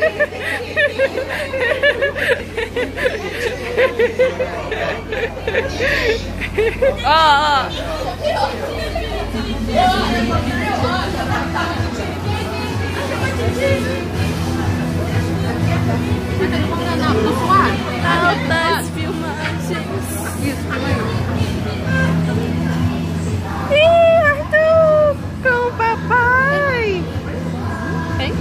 Ó, altas filmagens. Ih, Arthur, com o papai. Hein?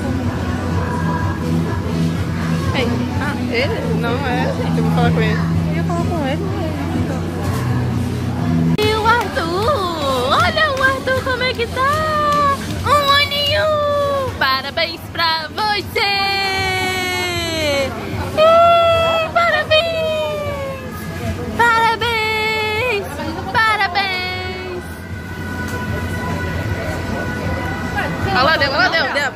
Hein? Ah, ele? Não é. Eu vou falar com ele. Eu ia falar com ele. E o Arthur? Olha o Arthur como é que tá. Um aninho. Parabéns pra você. Parabéns! Parabéns! Parabéns! Olha lá dentro, olha lá dentro.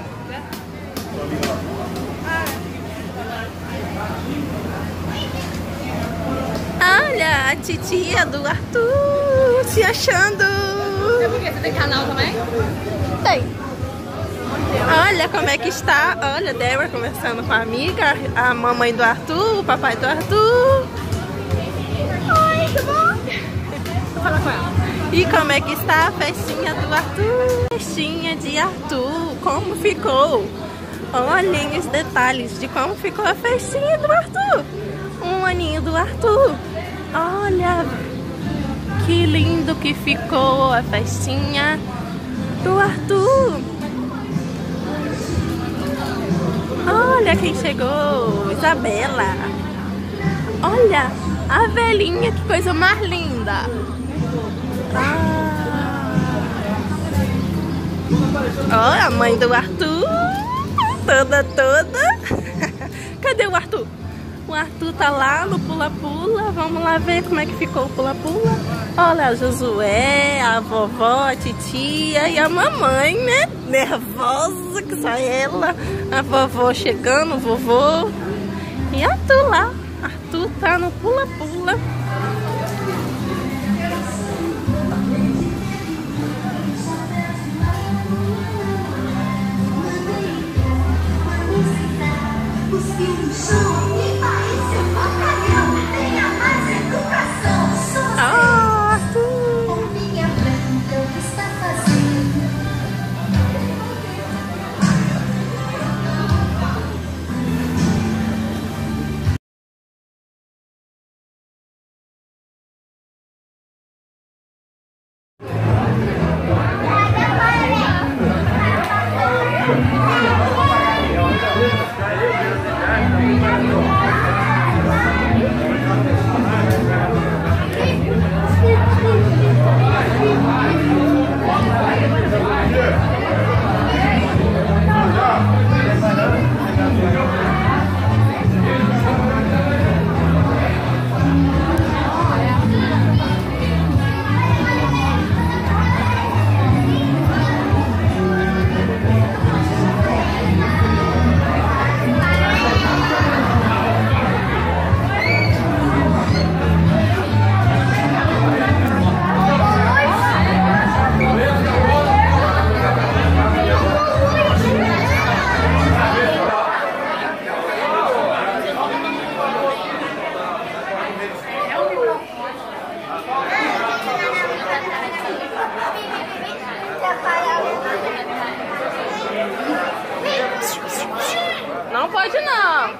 Olha a titia do Arthur se achando. Você tem canal também? Tem. Olha como é que está. Olha, Débora conversando com a amiga, a mamãe do Arthur, o papai do Arthur. Oi, tudo bom? Vou falar com ela. E como é que está a festinha do Arthur? Festinha de Arthur, como ficou? Olhem os detalhes de como ficou a festinha do Arthur. Um aninho do Arthur. Olha que lindo que ficou a festinha do Arthur. Olha quem chegou, Isabela. Olha a velhinha, que coisa mais linda. Olha a mãe do Arthur, toda. Cadê o Arthur? O Arthur tá lá no pula-pula. Vamos lá ver como é que ficou o pula-pula. Olha a Josué, a vovó, a titia e a mamãe, né? Nervosa, que só ela. A vovó chegando, o vovô. E Arthur lá. Arthur tá no pula-pula. Não pode não.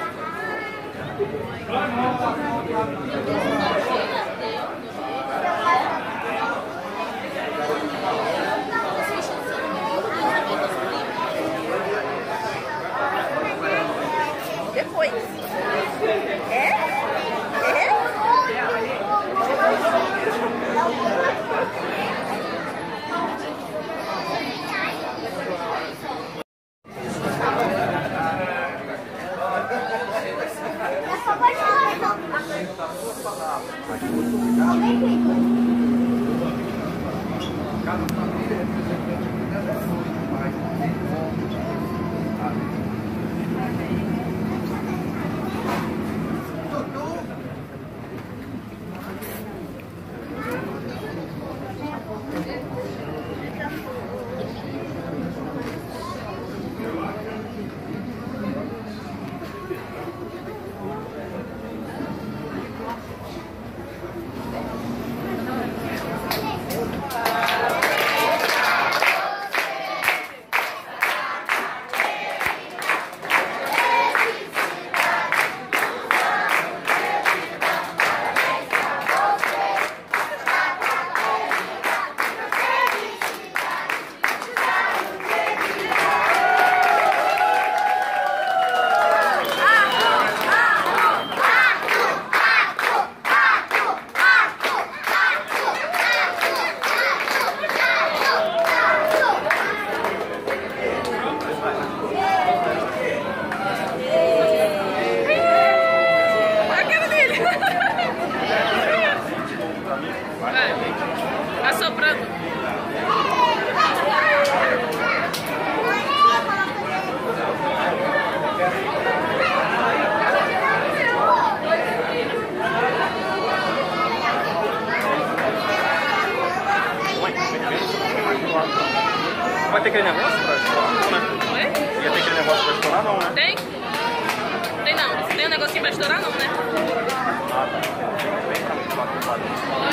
Depois. aquele negócio pra estourar, não, né? Oi? Ia ter aquele negócio pra estourar, não, né? Tem? Tem não. Tem um negocinho pra estourar, não, né? Ah, tá. Vem pra mim, pode.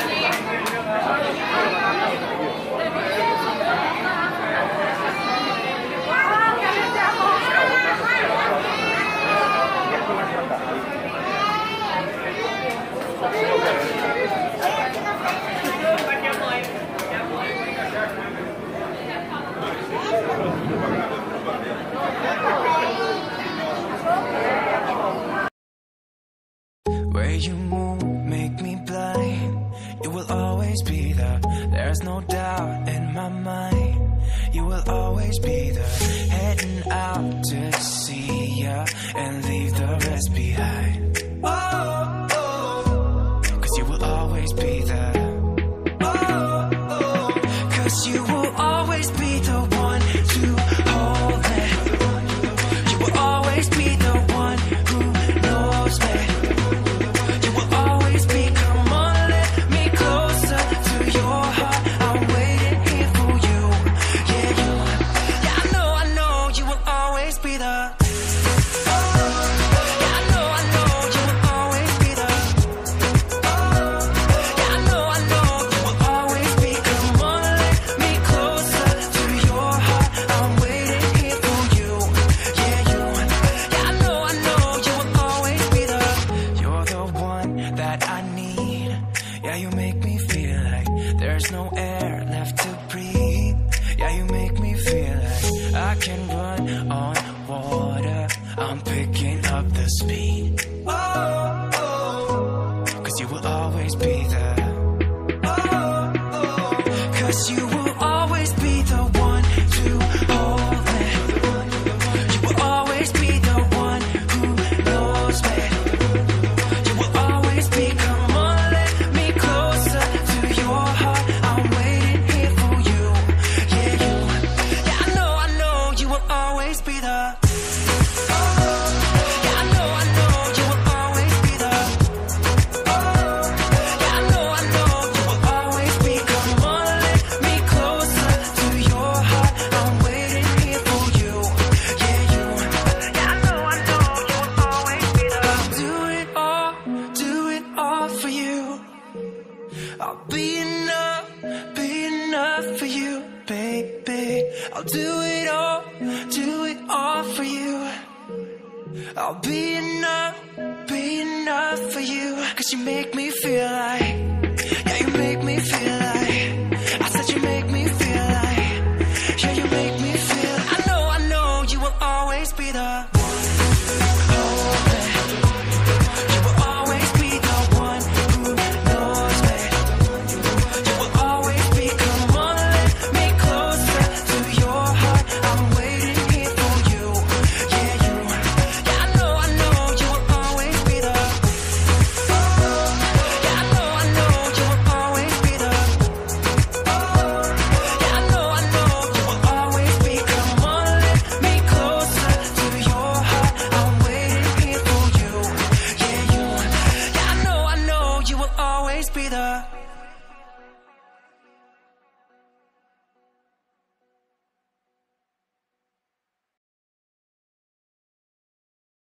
Where you move make me blind. You will always be there. There's no doubt in my mind. You will always be there. Heading out to see ya and leave the rest behind. Oh, oh, 'cause you will always be there. Oh, oh, 'cause you will always be the one to hold me. You will always be the one who knows me. Be the